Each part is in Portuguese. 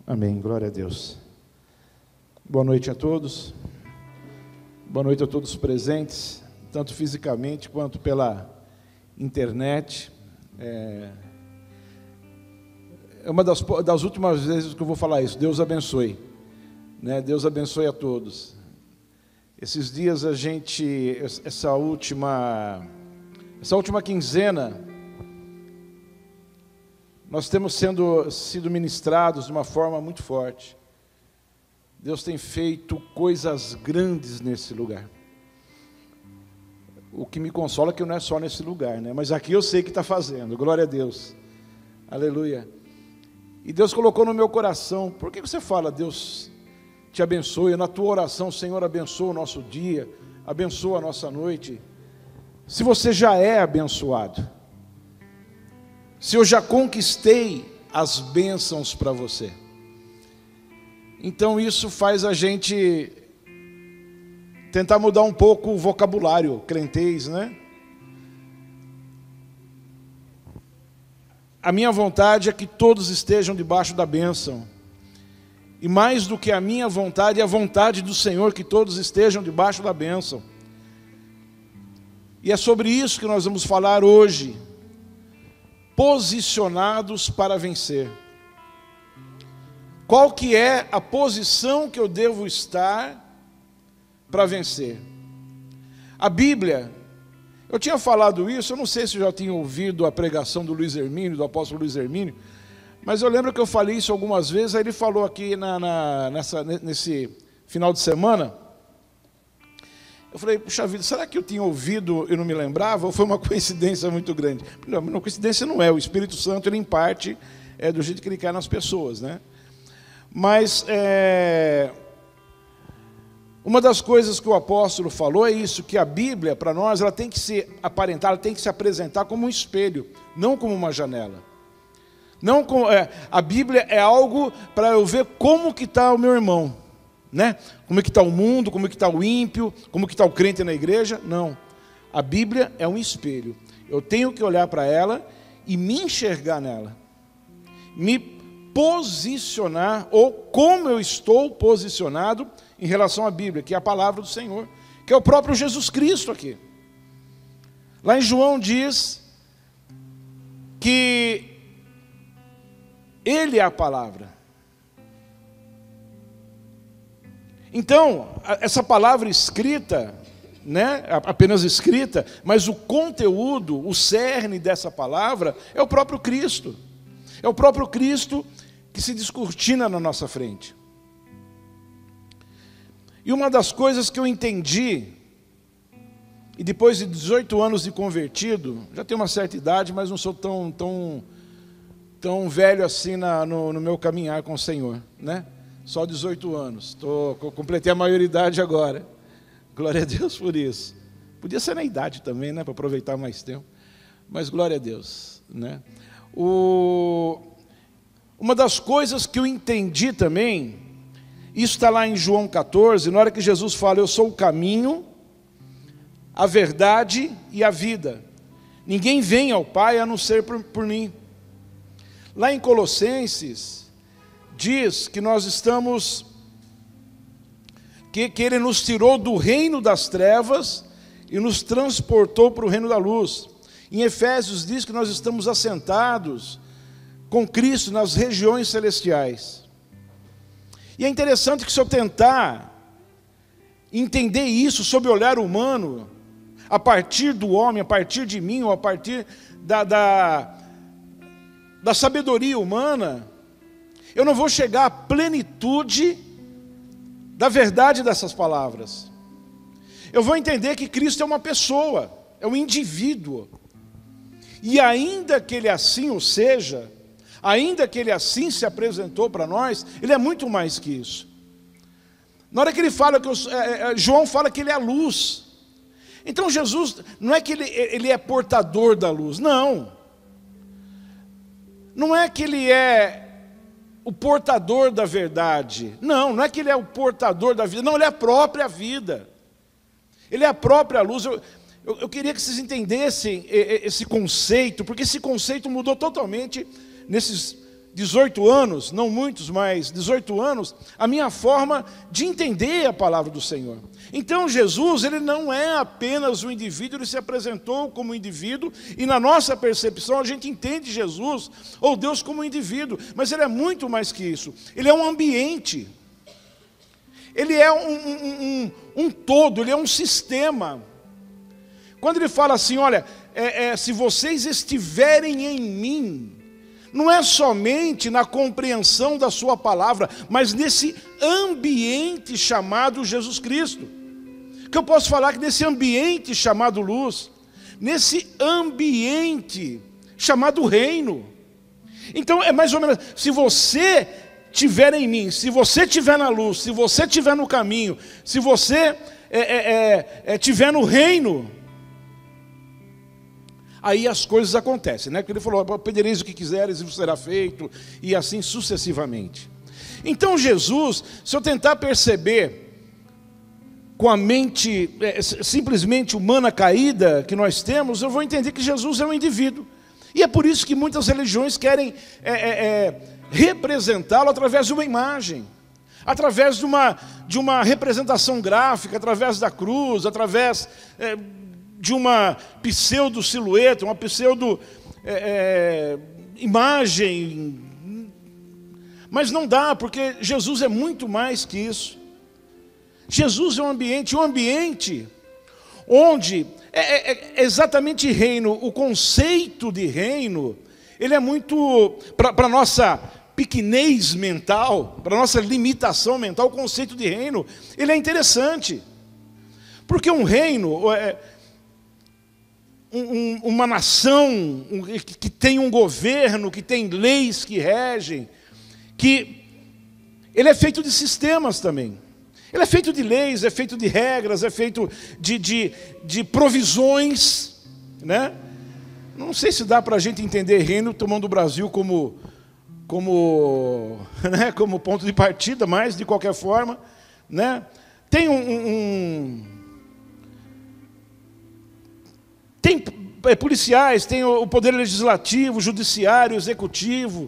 Amém, glória a Deus. Boa noite a todos. Boa noite a todos os presentes, tanto fisicamente quanto pela internet. É uma das últimas vezes que eu vou falar isso. Deus abençoe, né? Deus abençoe a todos. Esses dias essa última quinzena, nós temos sido ministrados de uma forma muito forte. Deus tem feito coisas grandes nesse lugar. O que me consola é que não é só nesse lugar, né? Mas aqui eu sei que está fazendo, glória a Deus, aleluia. E Deus colocou no meu coração, por que você fala, Deus te abençoe, na tua oração, Senhor, abençoa o nosso dia, abençoa a nossa noite. Se você já é abençoado, se eu já conquistei as bênçãos para você, então isso faz a gente tentar mudar um pouco o vocabulário crentez, né? A minha vontade é que todos estejam debaixo da bênção. E mais do que a minha vontade, é a vontade do Senhor que todos estejam debaixo da bênção. E é sobre isso que nós vamos falar hoje. Posicionados para vencer. Qual que é a posição que eu devo estar para vencer? A Bíblia, eu tinha falado isso, eu não sei se eu já tinha ouvido a pregação do Luiz Hermínio, do apóstolo Luiz Hermínio, mas eu lembro que eu falei isso algumas vezes, aí ele falou aqui nesse final de semana. Eu falei, puxa vida, será que eu tinha ouvido e não me lembrava? Ou foi uma coincidência muito grande? Não, coincidência não é, o Espírito Santo, ele em parte, é do jeito que ele quer nas pessoas, né? Mas, uma das coisas que o apóstolo falou é isso, que a Bíblia, para nós, ela tem que se aparentar, ela tem que se apresentar como um espelho, não como uma janela. Não como, a Bíblia é algo para eu ver como que está o meu irmão, né? Como é que está o mundo, como é que está o ímpio, como que está o crente na igreja. Não, a Bíblia é um espelho. Eu tenho que olhar para ela e me enxergar nela, me posicionar, ou como eu estou posicionado em relação à Bíblia, que é a palavra do Senhor, que é o próprio Jesus Cristo aqui. Lá em João diz que Ele é a palavra. Então, essa palavra escrita, né, apenas escrita, mas o conteúdo, o cerne dessa palavra é o próprio Cristo. É o próprio Cristo que se descortina na nossa frente. E uma das coisas que eu entendi, e depois de 18 anos de convertido, já tenho uma certa idade, mas não sou tão velho assim no meu caminhar com o Senhor, né? Só 18 anos, completei a maioridade agora, glória a Deus por isso. Podia ser na idade também, né, para aproveitar mais tempo, mas glória a Deus, né? Uma das coisas que eu entendi também, isso está lá em João 14, na hora que Jesus fala, eu sou o caminho, a verdade e a vida. Ninguém vem ao Pai a não ser por mim. Lá em Colossenses, diz que nós estamos, que Ele nos tirou do reino das trevas e nos transportou para o reino da luz. Em Efésios diz que nós estamos assentados com Cristo nas regiões celestiais. E é interessante que se eu tentar entender isso sob o olhar humano, a partir do homem, a partir de mim, ou a partir da sabedoria humana, eu não vou chegar à plenitude da verdade dessas palavras. Eu vou entender que Cristo é uma pessoa, é um indivíduo. E ainda que Ele assim o seja, ainda que Ele assim se apresentou para nós, Ele é muito mais que isso. Na hora que Ele fala, João fala que Ele é a luz. Então Jesus, não é que ele é portador da luz, não. Não é que Ele é o portador da verdade. Não é que Ele é o portador da vida. Não, Ele é a própria vida. Ele é a própria luz. Eu queria que vocês entendessem esse conceito, porque esse conceito mudou totalmente nesses 18 anos, não muitos, mas 18 anos, a minha forma de entender a palavra do Senhor. Então Jesus, ele não é apenas um indivíduo, ele se apresentou como um indivíduo, e na nossa percepção a gente entende Jesus, ou Deus, como um indivíduo, mas ele é muito mais que isso. Ele é um ambiente, ele é um todo, ele é um sistema. Quando ele fala assim, olha, se vocês estiverem em mim, não é somente na compreensão da sua palavra, mas nesse ambiente chamado Jesus Cristo. Que eu posso falar que nesse ambiente chamado luz, nesse ambiente chamado reino. Então é mais ou menos, se você estiver em mim, se você estiver na luz, se você estiver no caminho, se você estiver no reino, aí as coisas acontecem, né? Porque ele falou, pedireis o que quiseres e vos será feito, e assim sucessivamente. Então Jesus, se eu tentar perceber com a mente simplesmente humana caída que nós temos, eu vou entender que Jesus é um indivíduo. E é por isso que muitas religiões querem representá-lo através de uma imagem, através de uma representação gráfica, através da cruz, através de uma pseudo-silhueta, uma pseudo-imagem. Mas não dá, porque Jesus é muito mais que isso. Jesus é um ambiente onde é exatamente reino. O conceito de reino, ele é muito, para a nossa pequenez mental, para a nossa limitação mental, o conceito de reino, ele é interessante. Porque um reino, uma nação que tem um governo, que tem leis que regem, que ele é feito de sistemas também. Ele é feito de leis, é feito de regras, é feito de provisões, né? Não sei se dá para a gente entender reino tomando o Brasil como ponto de partida, mas de qualquer forma, né? Tem tem policiais, tem o poder legislativo, judiciário, executivo.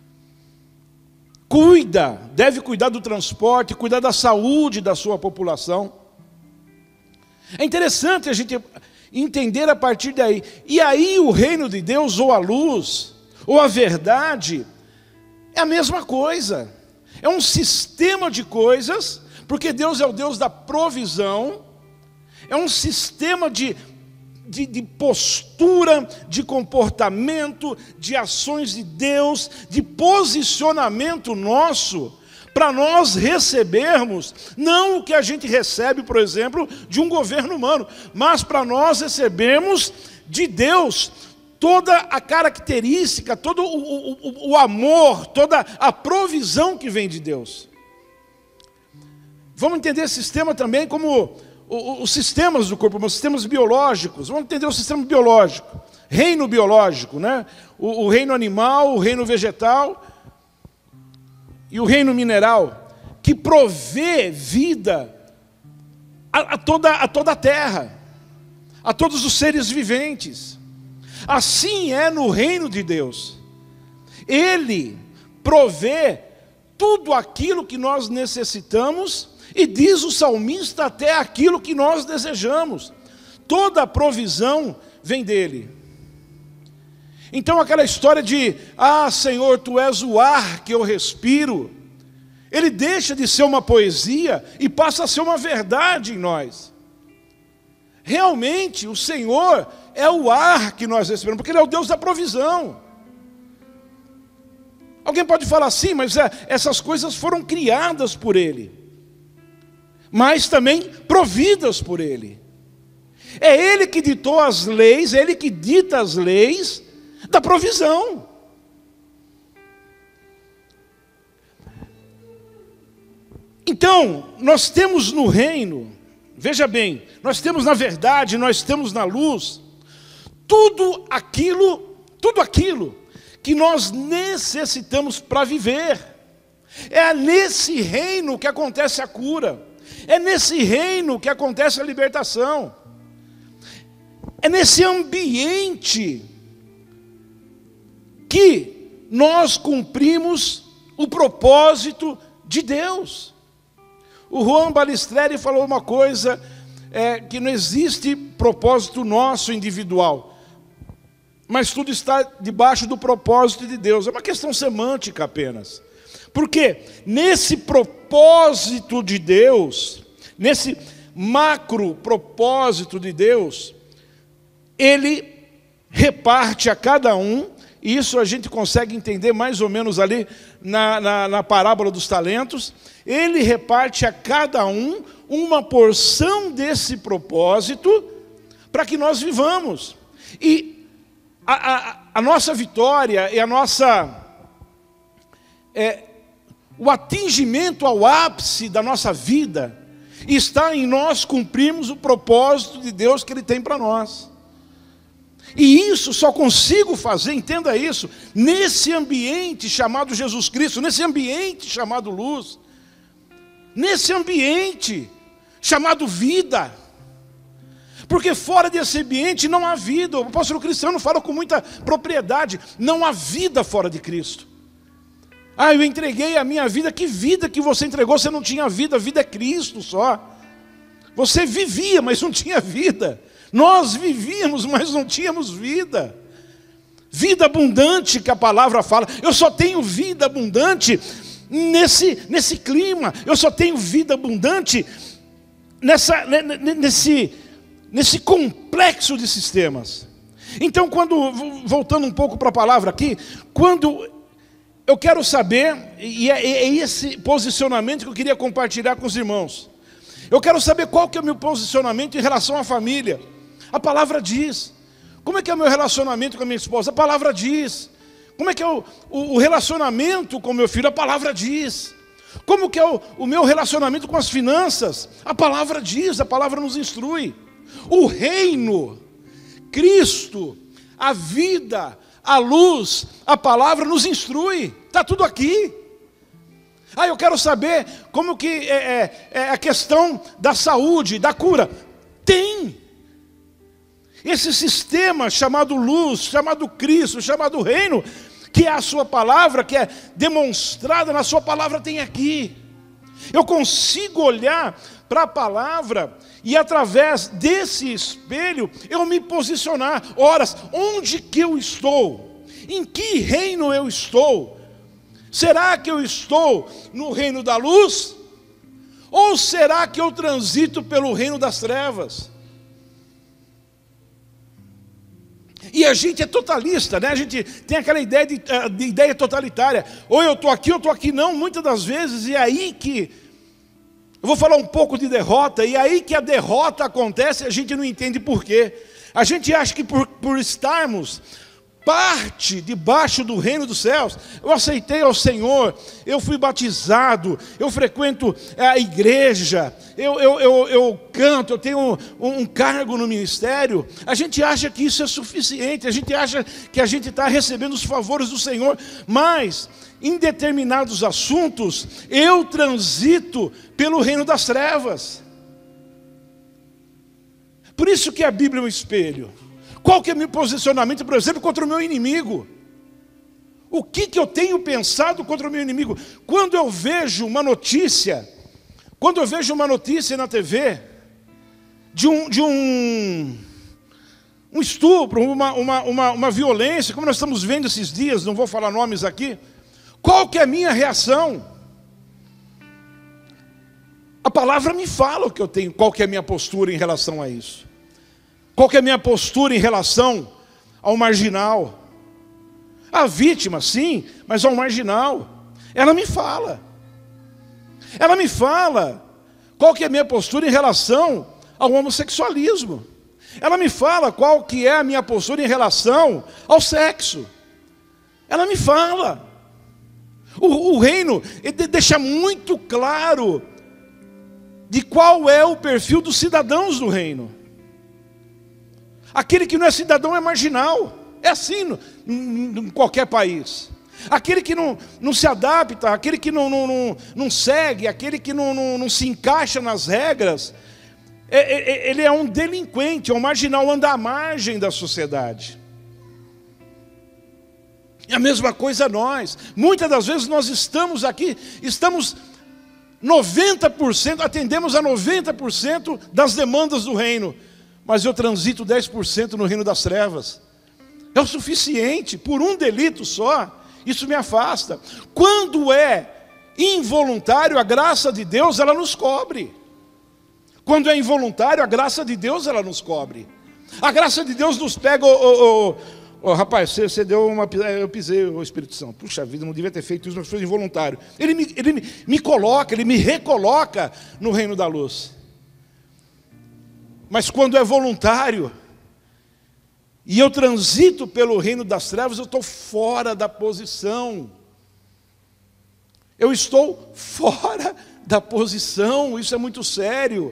Deve cuidar do transporte, cuidar da saúde da sua população. É interessante a gente entender a partir daí. E aí o reino de Deus, ou a luz, ou a verdade, é a mesma coisa. É um sistema de coisas, porque Deus é o Deus da provisão. É um sistema de postura, de comportamento, de ações de Deus, de posicionamento nosso, para nós recebermos, não o que a gente recebe, por exemplo, de um governo humano, mas para nós recebermos de Deus toda a característica, todo o amor, toda a provisão que vem de Deus. Vamos entender esse sistema também como os sistemas do corpo humano, os sistemas biológicos. Vamos entender o sistema biológico, reino biológico, né? O reino animal, o reino vegetal e o reino mineral, que provê vida a toda a terra, a todos os seres viventes. Assim é no reino de Deus. Ele provê tudo aquilo que nós necessitamos. E diz o salmista, até aquilo que nós desejamos. Toda a provisão vem dele. Então aquela história de, Senhor, Tu és o ar que eu respiro, ele deixa de ser uma poesia e passa a ser uma verdade em nós. Realmente o Senhor é o ar que nós respiramos, porque Ele é o Deus da provisão. Alguém pode falar assim, mas essas coisas foram criadas por Ele, mas também providas por Ele. É Ele que ditou as leis, é Ele que dita as leis da provisão. Então, nós temos no reino, veja bem, nós temos na verdade, nós temos na luz, tudo aquilo que nós necessitamos para viver. É nesse reino que acontece a cura. É nesse reino que acontece a libertação. É nesse ambiente que nós cumprimos o propósito de Deus. O Juan Balistreri falou uma coisa, que não existe propósito nosso individual, mas tudo está debaixo do propósito de Deus. É uma questão semântica apenas. Porque nesse propósito de Deus, nesse macro propósito de Deus, Ele reparte a cada um. Isso a gente consegue entender mais ou menos ali na parábola dos talentos. Ele reparte a cada um uma porção desse propósito para que nós vivamos. E a nossa vitória e a nossa... o atingimento ao ápice da nossa vida está em nós cumprirmos o propósito de Deus que Ele tem para nós. E isso só consigo fazer, entenda isso, nesse ambiente chamado Jesus Cristo, nesse ambiente chamado luz, nesse ambiente chamado vida. Porque fora desse ambiente não há vida. O apóstolo Cristiano fala com muita propriedade, não há vida fora de Cristo. Eu entreguei a minha vida. Que vida que você entregou? Você não tinha vida, a vida é Cristo só. Você vivia, mas não tinha vida. Nós vivíamos, mas não tínhamos vida. Vida abundante que a palavra fala. Eu só tenho vida abundante nesse clima. Eu só tenho vida abundante nesse complexo de sistemas. Então, voltando um pouco para a palavra aqui, quando eu quero saber, e é esse posicionamento que eu queria compartilhar com os irmãos. Eu quero saber qual que é o meu posicionamento em relação à família. A palavra diz. Como é que é o meu relacionamento com a minha esposa? A palavra diz. Como é que é o relacionamento com o meu filho? A palavra diz. Como que é o meu relacionamento com as finanças? A palavra diz, a palavra nos instrui. O reino, Cristo, a vida, a luz, a palavra nos instrui. Está tudo aqui. Eu quero saber como que é a questão da saúde, da cura. Tem. Esse sistema chamado luz, chamado Cristo, chamado reino, que é a sua palavra, que é demonstrada na sua palavra, tem aqui. Eu consigo olhar para a palavra e através desse espelho eu me posicionar. Ora, onde que eu estou? Em que reino eu estou? Será que eu estou no reino da luz? Ou será que eu transito pelo reino das trevas? E a gente é totalista, né? A gente tem aquela ideia de ideia totalitária. Ou eu estou aqui, não, muitas das vezes. E aí que, eu vou falar um pouco de derrota, e aí que a derrota acontece, a gente não entende por quê. A gente acha que por estarmos parte debaixo do reino dos céus, eu aceitei ao Senhor, eu fui batizado, eu frequento a igreja, eu canto, eu tenho um cargo no ministério. A gente acha que isso é suficiente, a gente acha que a gente está recebendo os favores do Senhor, mas em determinados assuntos eu transito pelo reino das trevas. Por isso que a Bíblia é um espelho. Qual que é o meu posicionamento, por exemplo, contra o meu inimigo? O que eu tenho pensado contra o meu inimigo? Quando eu vejo uma notícia na TV, de um estupro, uma violência, como nós estamos vendo esses dias, não vou falar nomes aqui, qual que é a minha reação? A palavra me fala o que eu tenho, qual que é a minha postura em relação a isso. Qual que é a minha postura em relação ao marginal? A vítima, sim, mas ao marginal. Ela me fala. Ela me fala qual que é a minha postura em relação ao homossexualismo. Ela me fala qual que é a minha postura em relação ao sexo. Ela me fala. O reino ele deixa muito claro de qual é o perfil dos cidadãos do reino. Aquele que não é cidadão é marginal. É assim em qualquer país. Aquele que não se adapta, aquele que não segue, aquele que não se encaixa nas regras, ele é um delinquente, é um marginal, anda à margem da sociedade. E a mesma coisa nós. Muitas das vezes nós estamos aqui, estamos 90%, atendemos a 90% das demandas do reino. Mas eu transito 10% no reino das trevas. É o suficiente, por um delito só, isso me afasta. Quando é involuntário, a graça de Deus, ela nos cobre. Quando é involuntário, a graça de Deus, ela nos cobre. A graça de Deus nos pega, rapaz, você deu uma... Eu pisei o Espírito Santo. Puxa vida, não devia ter feito isso, mas foi involuntário. Ele me coloca, ele me recoloca no reino da luz. Mas quando é voluntário, e eu transito pelo reino das trevas, eu estou fora da posição. Eu estou fora da posição, isso é muito sério.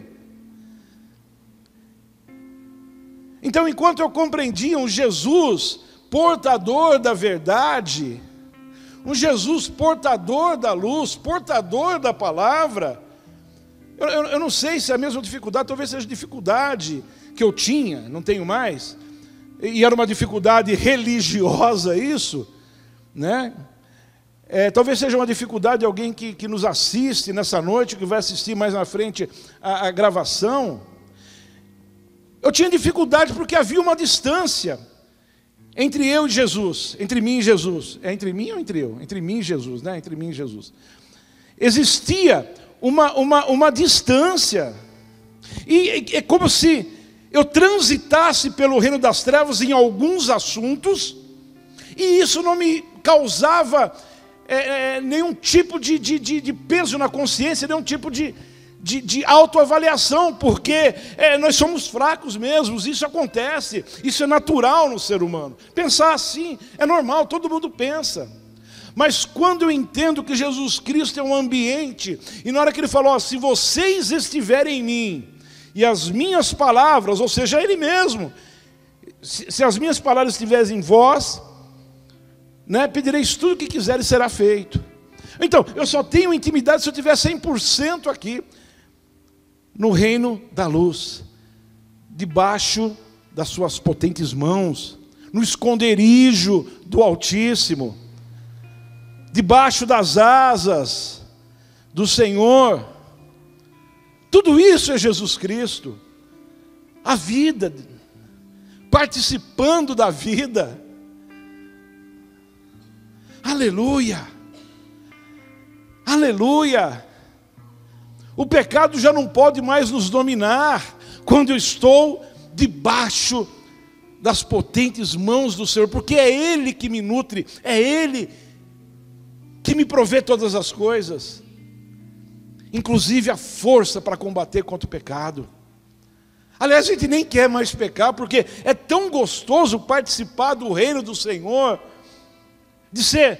Então, enquanto eu compreendia um Jesus portador da verdade, um Jesus portador da luz, portador da palavra, eu não sei se é a mesma dificuldade, talvez seja a dificuldade que eu tinha, não tenho mais, e era uma dificuldade religiosa isso, né? Talvez seja uma dificuldade de alguém que nos assiste nessa noite, que vai assistir mais na frente a gravação. Eu tinha dificuldade porque havia uma distância entre eu e Jesus, entre mim e Jesus. É entre mim ou entre eu? Entre mim e Jesus, né? Entre mim e Jesus. Existia uma distância. E é como se eu transitasse pelo reino das trevas em alguns assuntos, e isso não me causava nenhum tipo de peso na consciência, nenhum tipo de autoavaliação, porque nós somos fracos mesmos, isso acontece, isso é natural no ser humano. Pensar assim é normal, todo mundo pensa. Mas quando eu entendo que Jesus Cristo é um ambiente, e na hora que ele falou, se vocês estiverem em mim, e as minhas palavras, ou seja, ele mesmo, se as minhas palavras estiverem em vós, né, pedireis tudo o que quiser e será feito. Então, eu só tenho intimidade se eu tiver 100% aqui, no reino da luz, debaixo das suas potentes mãos, no esconderijo do Altíssimo, debaixo das asas do Senhor. Tudo isso é Jesus Cristo, a vida, participando da vida. Aleluia, aleluia. O pecado já não pode mais nos dominar quando eu estou debaixo das potentes mãos do Senhor, porque é Ele que me nutre, é Ele que me provê todas as coisas, inclusive a força para combater contra o pecado. Aliás, a gente nem quer mais pecar, porque é tão gostoso participar do reino do Senhor, de ser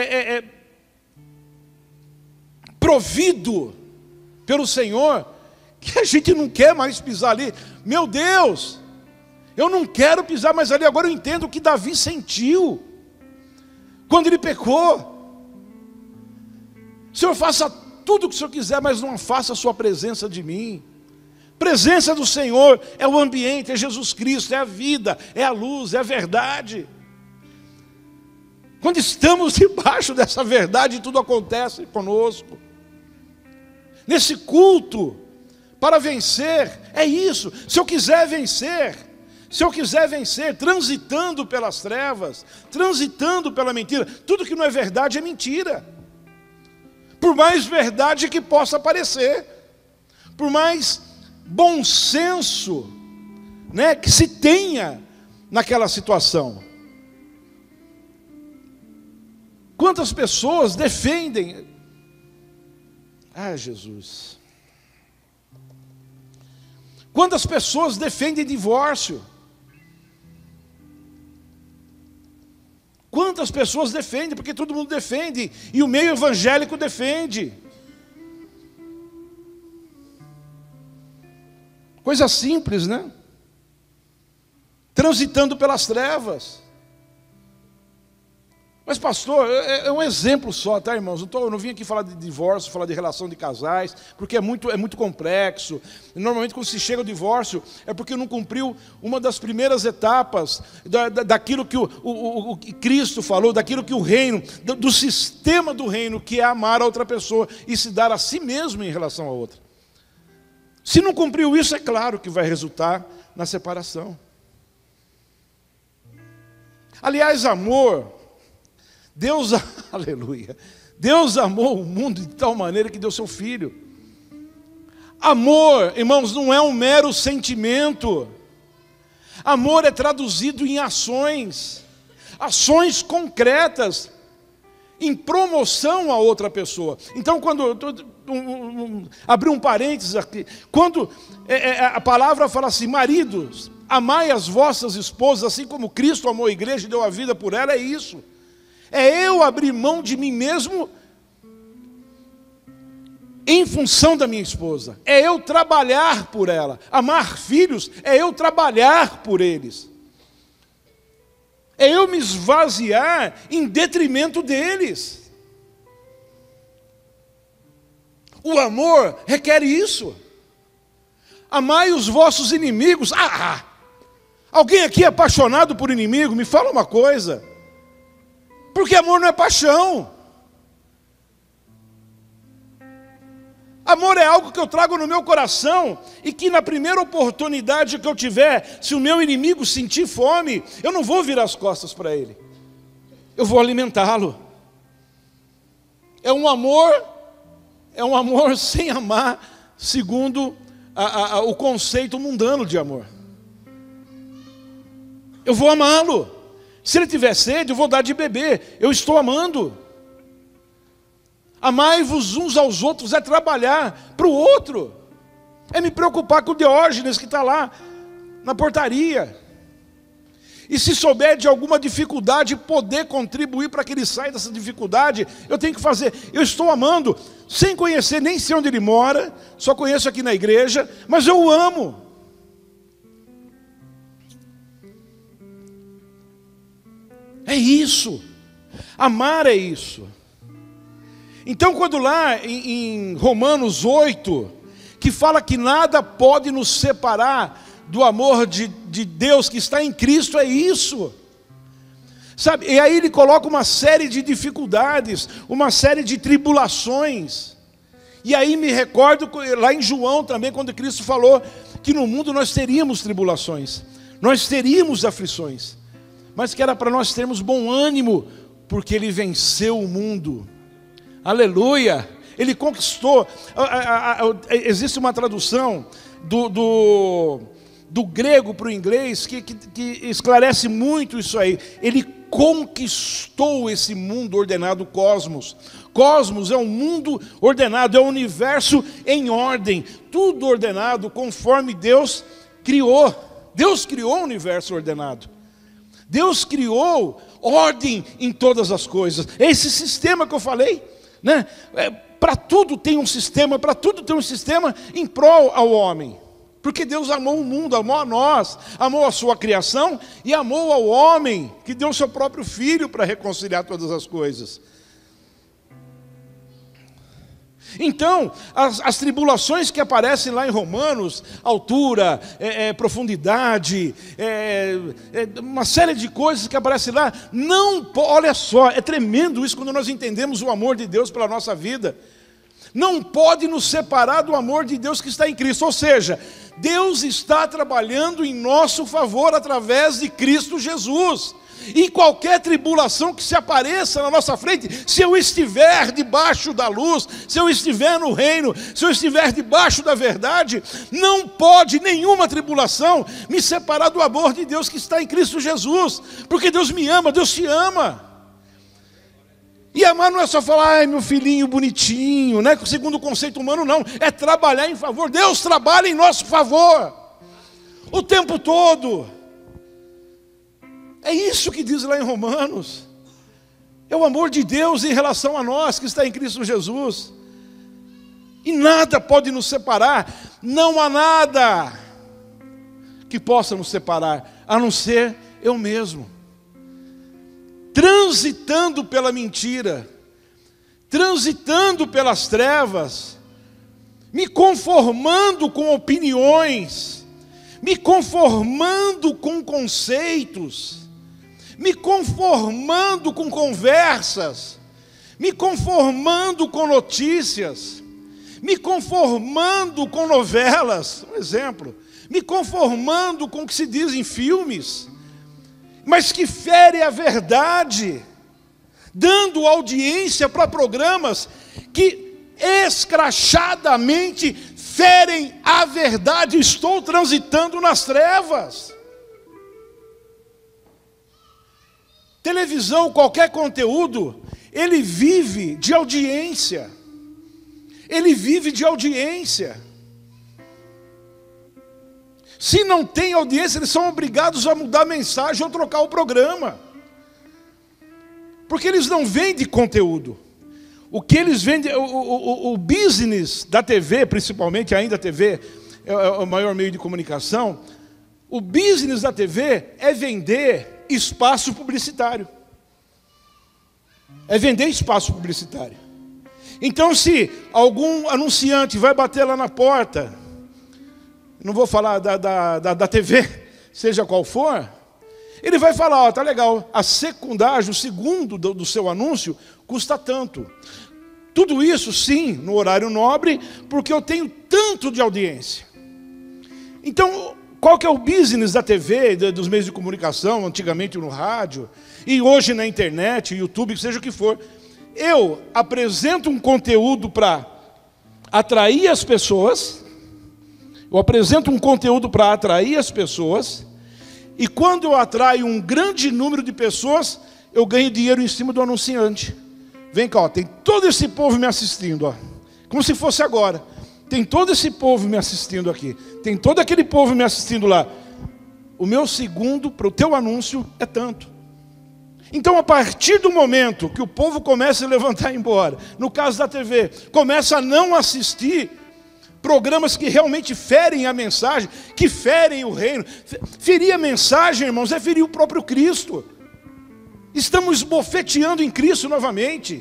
provido pelo Senhor, que a gente não quer mais pisar ali. Meu Deus, eu não quero pisar mais ali. Agora eu entendo o que Davi sentiu quando ele pecou. Senhor, faça tudo o que o Senhor quiser, mas não afasta a sua presença de mim. Presença do Senhor é o ambiente, é Jesus Cristo, é a vida, é a luz, é a verdade. Quando estamos debaixo dessa verdade, tudo acontece conosco. Nesse culto, para vencer, é isso. Se eu quiser vencer, transitando pelas trevas, transitando pela mentira, tudo que não é verdade é mentira. Por mais verdade que possa parecer, por mais bom senso, né, que se tenha naquela situação. Quantas pessoas defendem... Ah, Jesus. Quantas pessoas defendem divórcio? Quantas pessoas defendem? Porque todo mundo defende, e o meio evangélico defende. Coisa simples, né? Transitando pelas trevas. Mas pastor, é um exemplo só, tá, irmãos? Eu não vim aqui falar de divórcio, falar de relação de casais, porque é muito complexo. E normalmente quando se chega ao divórcio, é porque não cumpriu uma das primeiras etapas daquilo que o Cristo falou, daquilo que o reino, do sistema do reino, que é amar a outra pessoa e se dar a si mesmo em relação a outra. Se não cumpriu isso, é claro que vai resultar na separação. Aliás, amor... Deus, aleluia, Deus amou o mundo de tal maneira que deu seu Filho. Amor, irmãos, não é um mero sentimento. Amor é traduzido em ações, ações concretas, em promoção a outra pessoa. Então, quando abri um parênteses aqui, quando a palavra fala assim, maridos, amai as vossas esposas, assim como Cristo amou a igreja e deu a vida por ela, é isso. É eu abrir mão de mim mesmo em função da minha esposa. É eu trabalhar por ela. Amar filhos é eu trabalhar por eles. É eu me esvaziar em detrimento deles. O amor requer isso. Amai os vossos inimigos. Alguém aqui é apaixonado por inimigo? Me fala uma coisa. Porque amor não é paixão. Amor é algo que eu trago no meu coração e que na primeira oportunidade que eu tiver, se o meu inimigo sentir fome, eu não vou virar as costas para ele. Eu vou alimentá-lo. É um amor sem amar, segundo o conceito mundano de amor. Eu vou amá-lo. Se ele tiver sede, eu vou dar de beber. Eu estou amando. Amai-vos uns aos outros é trabalhar para o outro. É me preocupar com o Diógenes que está lá na portaria. E se souber de alguma dificuldade, poder contribuir para que ele saia dessa dificuldade, eu tenho que fazer. Eu estou amando, sem conhecer, nem sei onde ele mora, só conheço aqui na igreja, mas eu o amo. É isso. Amar é isso. Então, quando lá em Romanos 8, que fala que nada pode nos separar do amor de Deus que está em Cristo, é isso. Sabe? E aí ele coloca uma série de dificuldades, uma série de tribulações. E aí me recordo lá em João também, quando Cristo falou que no mundo nós teríamos tribulações, nós teríamos aflições, mas que era para nós termos bom ânimo, porque Ele venceu o mundo. Aleluia! Ele conquistou. Existe uma tradução do grego para o inglês que esclarece muito isso aí. Ele conquistou esse mundo ordenado, cosmos. Cosmos é um mundo ordenado, é um universo em ordem, tudo ordenado conforme Deus criou. Deus criou o universo ordenado. Deus criou ordem em todas as coisas. Esse sistema que eu falei, né? Para tudo tem um sistema, para tudo tem um sistema em prol ao homem. Porque Deus amou o mundo, amou a nós, amou a sua criação e amou ao homem, que deu o seu próprio filho para reconciliar todas as coisas. Então, as tribulações que aparecem lá em Romanos, altura, profundidade, uma série de coisas que aparecem lá, olha só, é tremendo isso quando nós entendemos o amor de Deus pela nossa vida. Não pode nos separar do amor de Deus que está em Cristo, ou seja, Deus está trabalhando em nosso favor através de Cristo Jesus. E qualquer tribulação que se apareça na nossa frente, se eu estiver debaixo da luz, se eu estiver no reino, se eu estiver debaixo da verdade, não pode nenhuma tribulação me separar do amor de Deus que está em Cristo Jesus, porque Deus me ama, Deus te ama. E amar não é só falar, ai meu filhinho bonitinho, né? Segundo o conceito humano não, é trabalhar em favor. Deus trabalha em nosso favor, o tempo todo. É isso que diz lá em Romanos. É o amor de Deus em relação a nós que está em Cristo Jesus. E nada pode nos separar. Não há nada que possa nos separar, a não ser eu mesmo. transitando pela mentira, transitando pelas trevas, me conformando com opiniões, me conformando com conceitos, me conformando com conversas, me conformando com notícias, me conformando com novelas, um exemplo, me conformando com o que se diz em filmes, mas que fere a verdade, dando audiência para programas que escrachadamente ferem a verdade. Estou transitando nas trevas. Televisão, qualquer conteúdo, ele vive de audiência. Ele vive de audiência. Se não tem audiência, eles são obrigados a mudar a mensagem ou trocar o programa. Porque eles não vendem conteúdo. O que eles vendem, o business da TV, principalmente, ainda a TV é o maior meio de comunicação. O business da TV é vender espaço publicitário. É vender espaço publicitário. Então, se algum anunciante vai bater lá na porta, não vou falar da TV, seja qual for, ele vai falar, ó, tá legal, a secundagem, o segundo do seu anúncio, custa tanto. Tudo isso, sim, no horário nobre, porque eu tenho tanto de audiência. Então, qual que é o business da TV, dos meios de comunicação, antigamente no rádio, e hoje na internet, YouTube, seja o que for? Eu apresento um conteúdo para atrair as pessoas, e quando eu atraio um grande número de pessoas, eu ganho dinheiro em cima do anunciante. Vem cá, ó, tem todo esse povo me assistindo, ó, como se fosse agora. Tem todo esse povo me assistindo aqui. Tem todo aquele povo me assistindo lá. O meu segundo para o teu anúncio é tanto. Então, a partir do momento que o povo começa a levantar e ir embora, no caso da TV, começa a não assistir programas que realmente ferem a mensagem, que ferem o reino. Ferir a mensagem, irmãos, é ferir o próprio Cristo. Estamos esbofeteando em Cristo novamente.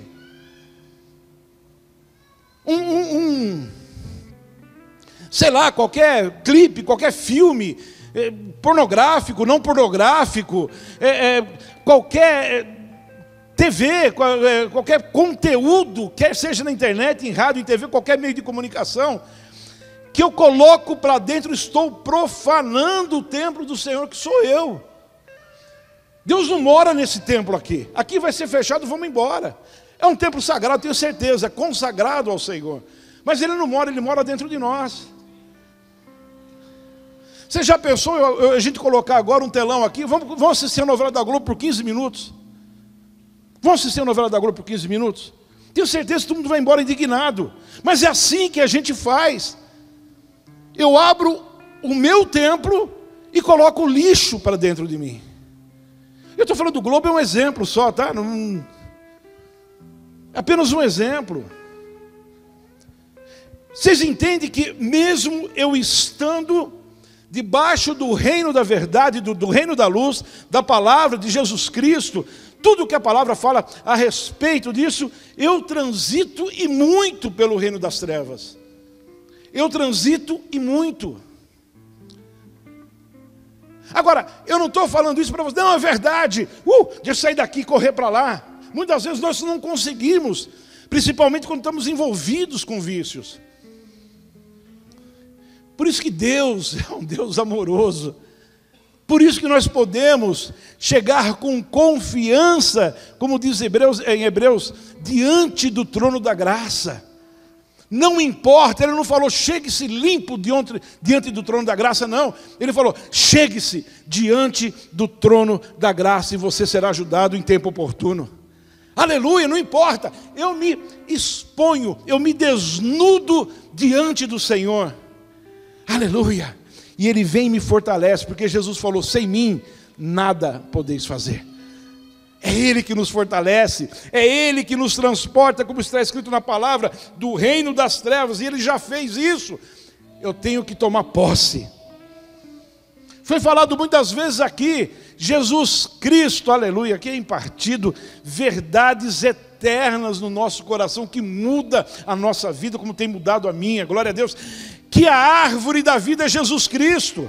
Sei lá, qualquer clipe, qualquer filme, pornográfico, não pornográfico, qualquer TV, qualquer conteúdo, quer seja na internet, em rádio, em TV, qualquer meio de comunicação, que eu coloco para dentro, estou profanando o templo do Senhor, que sou eu. Deus não mora nesse templo aqui. Aqui vai ser fechado, vamos embora. É um templo sagrado, tenho certeza, consagrado ao Senhor. Mas Ele não mora, Ele mora dentro de nós. Você já pensou a gente colocar agora um telão aqui? Vamos assistir a novela da Globo por 15 minutos? Vamos assistir a novela da Globo por 15 minutos? Tenho certeza que todo mundo vai embora indignado. Mas é assim que a gente faz. Eu abro o meu templo e coloco o lixo para dentro de mim. Eu estou falando do Globo, é um exemplo só, tá? Não... apenas um exemplo. Vocês entendem que mesmo eu estando debaixo do reino da verdade, do reino da luz, da palavra de Jesus Cristo, tudo que a palavra fala a respeito disso, eu transito e muito pelo reino das trevas. Eu transito e muito. Agora, eu não estou falando isso para você, não, é verdade. Deixa eu sair daqui e correr para lá. Muitas vezes nós não conseguimos, principalmente quando estamos envolvidos com vícios. Por isso que Deus é um Deus amoroso. Por isso que nós podemos chegar com confiança, como diz em Hebreus, diante do trono da graça. Não importa, ele não falou chegue-se limpo diante do trono da graça, não. Ele falou chegue-se diante do trono da graça e você será ajudado em tempo oportuno. Aleluia, não importa. Eu me exponho, eu me desnudo diante do Senhor. Aleluia. E Ele vem e me fortalece, porque Jesus falou, sem mim nada podeis fazer. É Ele que nos fortalece, é Ele que nos transporta, como está escrito na palavra, do reino das trevas, e Ele já fez isso. Eu tenho que tomar posse. Foi falado muitas vezes aqui, Jesus Cristo, aleluia, que é impartido verdades eternas no nosso coração, que muda a nossa vida, como tem mudado a minha, glória a Deus, que a árvore da vida é Jesus Cristo.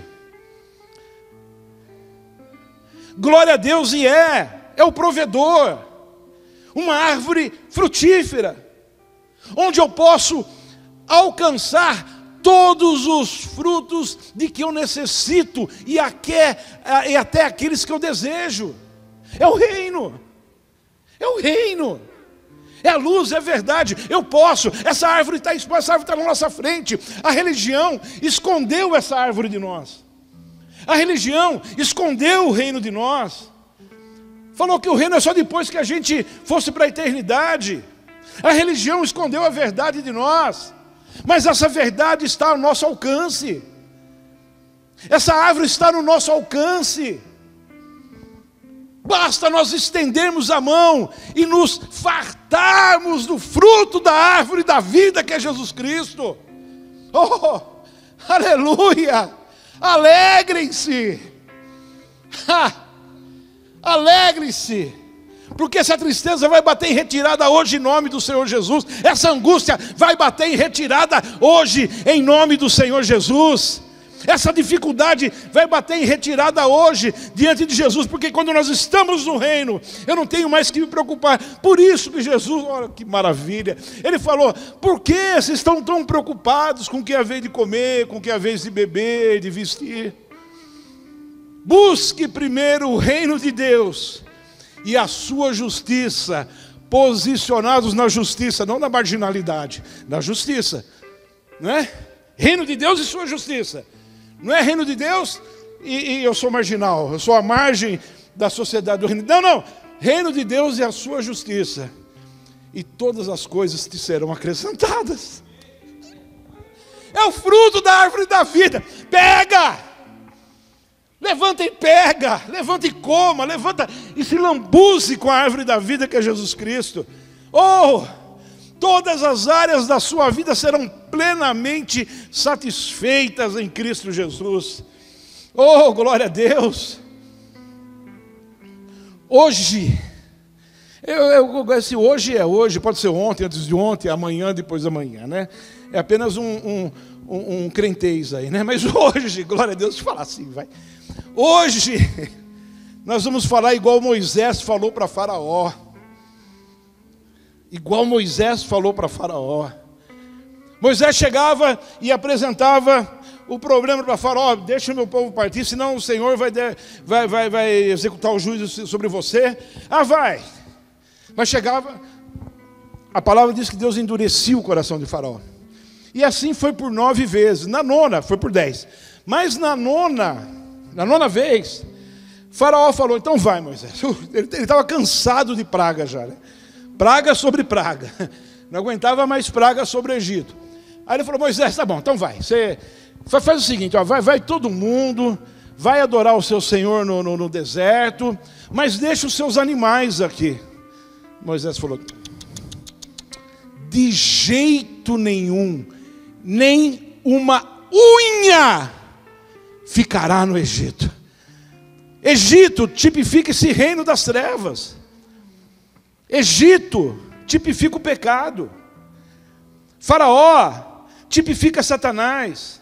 Glória a Deus, e é o provedor, uma árvore frutífera, onde eu posso alcançar todos os frutos de que eu necessito e até aqueles que eu desejo. É o reino, é a luz, é a verdade. Eu posso, essa árvore está exposta, essa árvore está na nossa frente. A religião escondeu essa árvore de nós, a religião escondeu o reino de nós, falou que o reino é só depois que a gente fosse para a eternidade. A religião escondeu a verdade de nós, mas essa verdade está ao nosso alcance. Essa árvore está no nosso alcance. Basta nós estendermos a mão e nos fartarmos do fruto da árvore da vida, que é Jesus Cristo. Oh, aleluia! Alegrem-se! Alegrem-se! Porque essa tristeza vai bater em retirada hoje em nome do Senhor Jesus. Essa angústia vai bater em retirada hoje em nome do Senhor Jesus. Essa dificuldade vai bater em retirada hoje diante de Jesus. Porque quando nós estamos no reino, eu não tenho mais que me preocupar. Por isso que Jesus, olha que maravilha, Ele falou: por que vocês estão tão preocupados com o que é a vez de comer, com o que é a vez de beber, de vestir? Busque primeiro o reino de Deus e a sua justiça, posicionados na justiça, não na marginalidade, na justiça, não é? Reino de Deus e sua justiça. Não é reino de Deus e eu sou marginal, eu sou a margem da sociedade do reino. Não, reino de Deus e a sua justiça, e todas as coisas te serão acrescentadas. É o fruto da árvore da vida. Pega! Levanta e pega, levanta e coma, levanta e se lambuze com a árvore da vida, que é Jesus Cristo. Oh, todas as áreas da sua vida serão plenamente satisfeitas em Cristo Jesus. Oh, glória a Deus. Hoje, esse hoje é hoje, pode ser ontem, antes de ontem, amanhã, depois da manhã, né? É apenas um crentez aí, né? Mas hoje, glória a Deus, fala assim, vai. Hoje, nós vamos falar igual Moisés falou para Faraó. Igual Moisés falou para Faraó. Moisés chegava e apresentava o problema para Faraó: deixa o meu povo partir, senão o Senhor vai executar o juízo sobre você. Vai. Mas chegava, a palavra diz que Deus endurecia o coração de Faraó. E assim foi por 9 vezes. Na nona, foi por 10. Mas na nona vez, Faraó falou: então vai, Moisés. Ele estava cansado de praga já, né? Praga sobre praga. Não aguentava mais praga sobre o Egito. Aí ele falou: Moisés, tá bom, então vai. Você faz o seguinte, ó, vai todo mundo, vai adorar o seu Senhor no deserto, mas deixa os seus animais aqui. Moisés falou: de jeito nenhum, nem uma unha ficará no Egito. Egito tipifica esse reino das trevas. Egito tipifica o pecado. Faraó tipifica Satanás.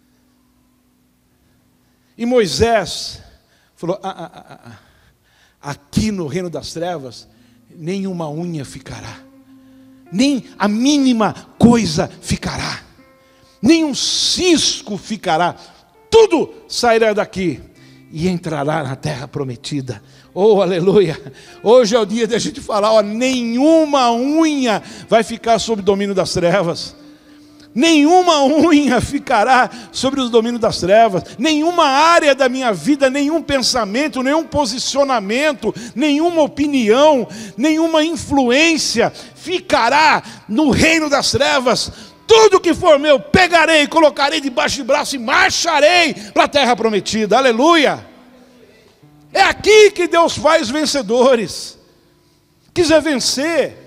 E Moisés falou: aqui no reino das trevas, nenhuma unha ficará, nem a mínima coisa ficará, nem um cisco ficará. Tudo sairá daqui e entrará na terra prometida. Oh, aleluia! Hoje é o dia de a gente falar: ó, nenhuma unha vai ficar sob o domínio das trevas. Nenhuma unha ficará sobre o domínio das trevas. Nenhuma área da minha vida, nenhum pensamento, nenhum posicionamento, nenhuma opinião, nenhuma influência ficará no reino das trevas. Tudo que for meu, pegarei, colocarei debaixo de braço e marcharei para a terra prometida. Aleluia! É aqui que Deus faz vencedores. Quiser vencer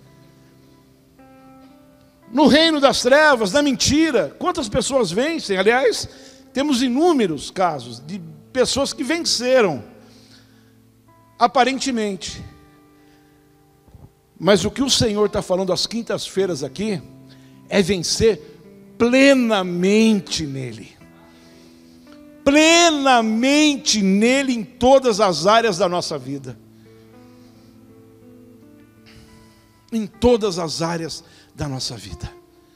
no reino das trevas, na mentira, quantas pessoas vencem? Aliás, temos inúmeros casos de pessoas que venceram aparentemente. Mas o que o Senhor está falando às quintas-feiras aqui é vencer plenamente nele. Plenamente nele em todas as áreas da nossa vida. Em todas as áreas da nossa vida.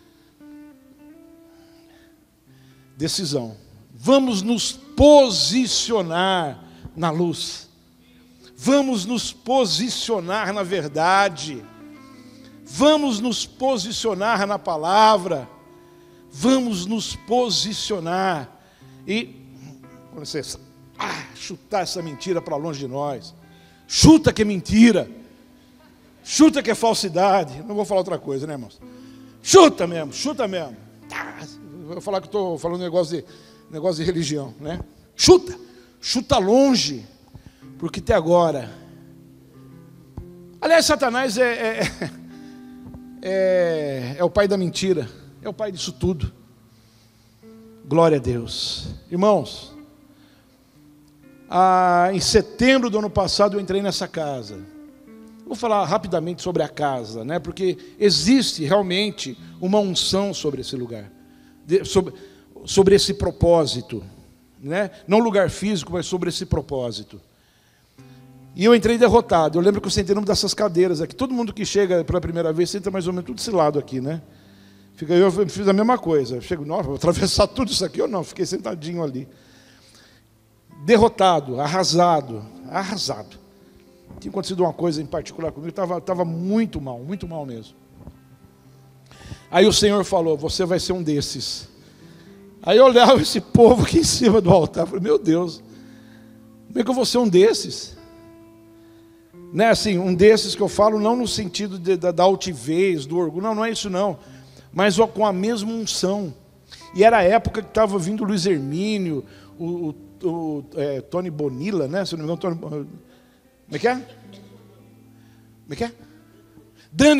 Decisão. Vamos nos posicionar na luz. Vamos nos posicionar na verdade. Vamos nos posicionar na palavra. Vamos nos posicionar e, com licença, chutar essa mentira para longe de nós. Chuta que é mentira. Chuta que é falsidade. Não vou falar outra coisa, né, irmãos? Chuta mesmo, chuta mesmo. Vou falar que estou falando negócio de religião, né? Chuta longe, porque até agora. Aliás, Satanás é o pai da mentira, é o pai disso tudo. Glória a Deus, irmãos. Em setembro do ano passado eu entrei nessa casa. Vou falar rapidamente sobre a casa, né? Porque existe realmente uma unção sobre esse lugar, sobre esse propósito, né? Não lugar físico, mas sobre esse propósito. E eu entrei derrotado. Eu lembro que eu sentei numa dessas cadeiras aqui. Todo mundo que chega pela primeira vez senta mais ou menos tudo desse lado aqui, né? Eu fiz a mesma coisa. Eu chego, nossa, vou atravessar tudo isso aqui ou não? Fiquei sentadinho ali. Derrotado, arrasado. Tinha acontecido uma coisa em particular comigo, estava muito mal mesmo. Aí o Senhor falou, você vai ser um desses. Aí eu olhava esse povo aqui em cima do altar, falei, meu Deus, como é que eu vou ser um desses? Né, assim, um desses que eu falo não no sentido da altivez, do orgulho, não é isso não, mas com a mesma unção. E era a época que estava vindo o Luiz Hermínio, o Tony Bonilla, né? Se não me engano, como é que é? Dani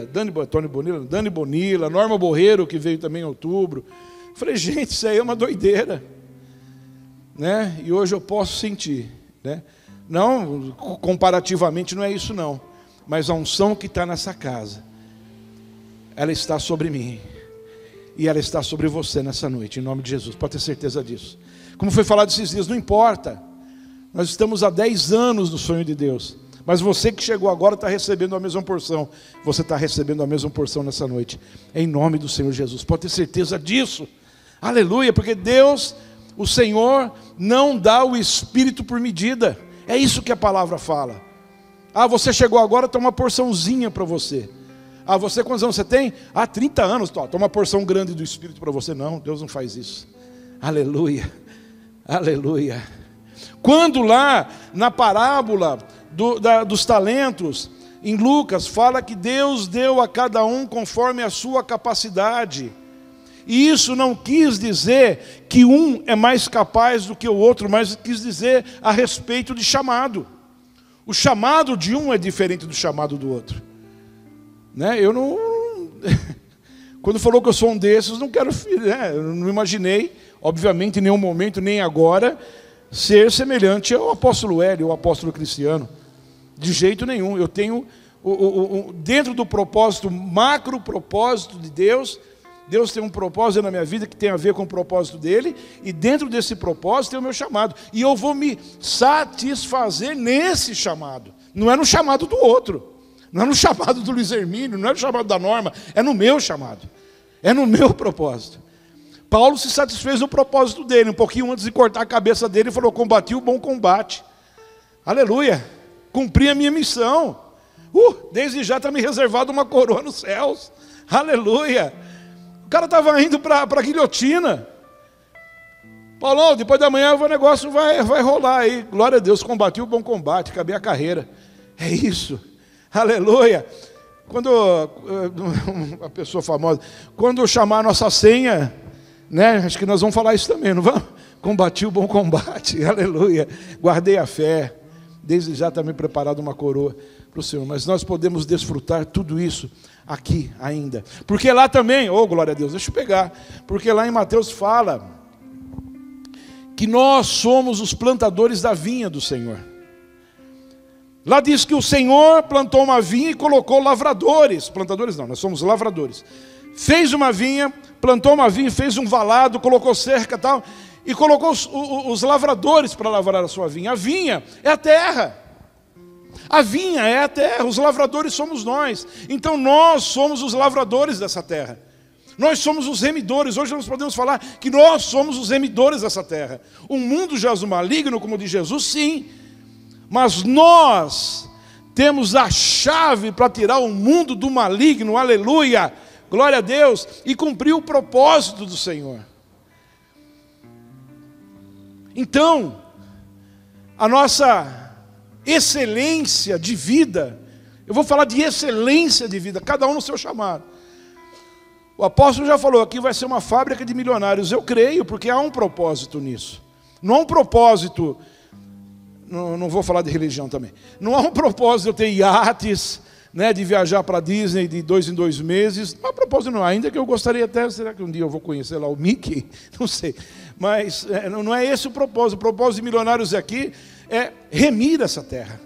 Bonilla, Norma Borreiro, que veio também em outubro. Falei, gente, isso aí é uma doideira, né? E hoje eu posso sentir, né? Não, comparativamente não é isso não, mas a unção que está nessa casa, ela está sobre mim, e ela está sobre você nessa noite, em nome de Jesus, pode ter certeza disso. Como foi falado esses dias, não importa, nós estamos há 10 anos no sonho de Deus, mas você que chegou agora está recebendo a mesma porção, você está recebendo a mesma porção nessa noite, em nome do Senhor Jesus, pode ter certeza disso, aleluia, porque Deus, o Senhor, não dá o Espírito por medida. É isso que a palavra fala. Você chegou agora, toma uma porçãozinha para você. Você quantos anos você tem? 30 anos, toma uma porção grande do Espírito para você. Não, Deus não faz isso. Aleluia, aleluia. Quando lá na parábola dos talentos, em Lucas, fala que Deus deu a cada um conforme a sua capacidade. E isso não quis dizer que um é mais capaz do que o outro, mas quis dizer a respeito de chamado. O chamado de um é diferente do chamado do outro, né? Eu não... Quando falou que eu sou um desses, não quero... né? Eu não imaginei, obviamente, em nenhum momento, nem agora, ser semelhante ao apóstolo Hélio, ao apóstolo Cristiano. De jeito nenhum. Eu tenho, dentro do propósito, macro propósito de Deus... Deus tem um propósito na minha vida que tem a ver com o propósito dele, e dentro desse propósito tem o meu chamado, e eu vou me satisfazer nesse chamado, não é no chamado do outro, não é no chamado do Luiz Hermínio, não é no chamado da Norma, é no meu chamado, é no meu propósito. Paulo se satisfez no propósito dele, um pouquinho antes de cortar a cabeça dele, ele falou, combati o bom combate, aleluia, cumpri a minha missão, desde já está me reservado uma coroa nos céus, aleluia. O cara estava indo para a guilhotina. Paulão, depois da manhã o negócio vai rolar aí. Glória a Deus, combati o bom combate, acabei a carreira. É isso. Aleluia. Quando uma pessoa famosa, quando chamar a nossa senha, né? Acho que nós vamos falar isso também, não vamos? Combati o bom combate. Aleluia. Guardei a fé. Desde já está me preparado uma coroa para o Senhor. Mas nós podemos desfrutar tudo isso aqui ainda. Porque lá também, glória a Deus, deixa eu pegar. Porque lá em Mateus fala que nós somos os plantadores da vinha do Senhor. Lá diz que o Senhor plantou uma vinha e colocou lavradores. Plantadores não, nós somos lavradores. Fez uma vinha, plantou uma vinha, fez um valado, colocou cerca e tal, e colocou os lavradores para lavrar a sua vinha. A vinha é a terra. A vinha é a terra, os lavradores somos nós. Então nós somos os lavradores dessa terra. Nós somos os remidores. Hoje nós podemos falar que nós somos os remidores dessa terra. O mundo jaz no maligno, como diz Jesus, sim. Mas nós temos a chave para tirar o mundo do maligno, aleluia, glória a Deus, e cumprir o propósito do Senhor. Então, a nossa excelência de vida, eu vou falar de excelência de vida, cada um no seu chamado. O apóstolo já falou, aqui vai ser uma fábrica de milionários. Eu creio, porque há um propósito nisso. Não há um propósito, não vou falar de religião também, não há um propósito de eu ter iates, né, de viajar para a Disney de 2 em 2 meses. Não há propósito não, ainda que eu gostaria até, será que um dia eu vou conhecer lá o Mickey? Não sei, mas não é esse o propósito. O propósito de milionários aqui é remir essa terra.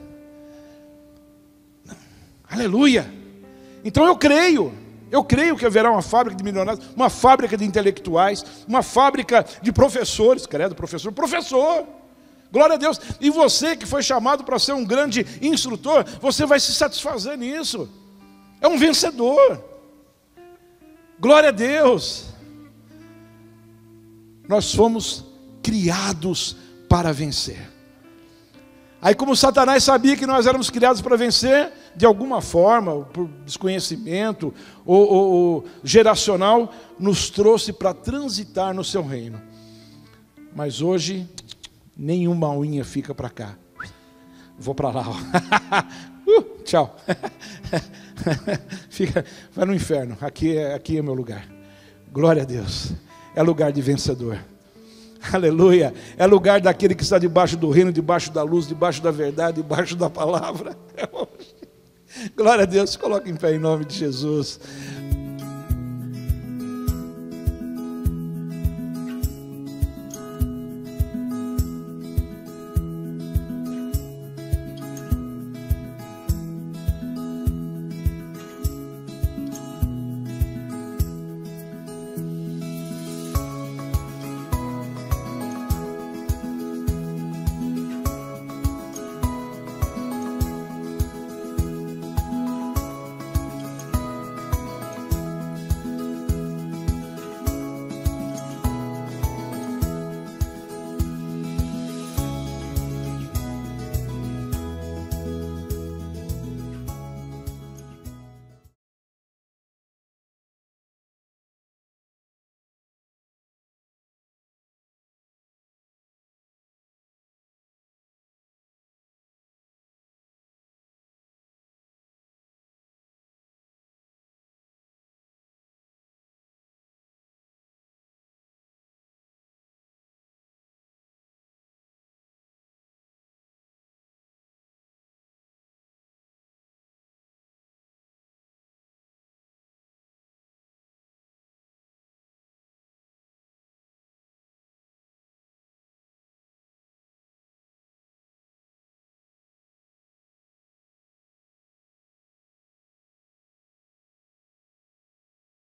Aleluia! Então eu creio que haverá uma fábrica de milionários, uma fábrica de intelectuais, uma fábrica de professores, credo, professor, glória a Deus. E você que foi chamado para ser um grande instrutor, você vai se satisfazer nisso. É um vencedor. Glória a Deus. Nós fomos criados para vencer. Aí, como Satanás sabia que nós éramos criados para vencer, de alguma forma, por desconhecimento ou geracional, nos trouxe para transitar no seu reino. Mas hoje, nenhuma unha fica para cá. Vou para lá. Tchau. Vai no inferno. Aqui é meu lugar. Glória a Deus. É lugar de vencedor. Aleluia, é lugar daquele que está debaixo do reino, debaixo da luz, debaixo da verdade, debaixo da palavra. Glória a Deus, coloque em pé em nome de Jesus.